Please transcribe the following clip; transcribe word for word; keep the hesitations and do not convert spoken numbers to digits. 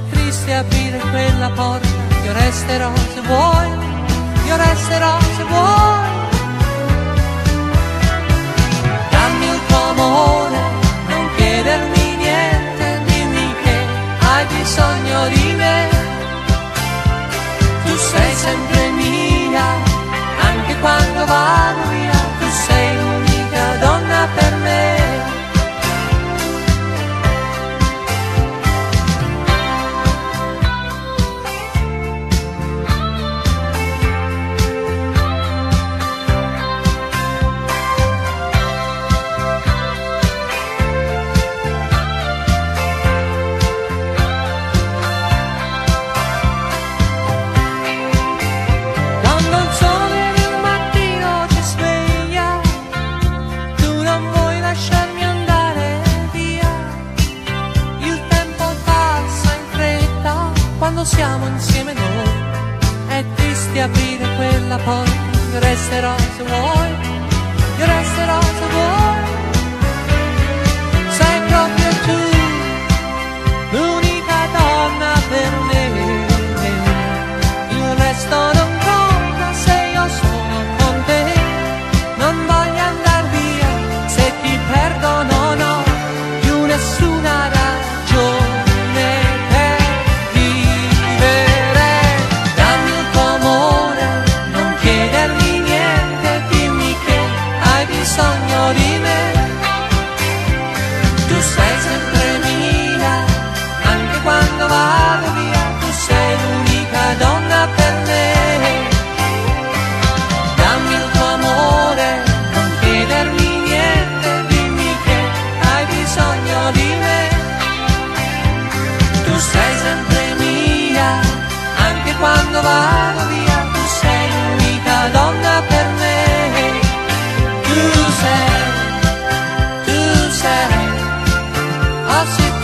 triste aprire quella porta, io resterò se vuoi, io resterò se vuoi. Dammi il tuo amore, non chiedermi niente, dimmi che hai bisogno di me. Tu sei sempre mia, anche quando vado via, tu sei l'unica donna per me. Quando siamo insieme noi, è triste aprire quella porta, io resterò se vuoi, io resterò se vuoi. Sei proprio tu, l'unica donna per me. Il resto non conta se io sono con te. Non voglio andar via, se ti perdo non ho più nessuna ragione. Sogno di me, tu sei sempre mia, anche quando vado via, tu sei l'unica donna per me. Dammi il tuo amore, non chiedermi niente, dimmi che hai bisogno di me. Tu sei sempre mia, anche quando vado via, tu sei l'unica donna per me. Tu sei, tu sei, oh sì.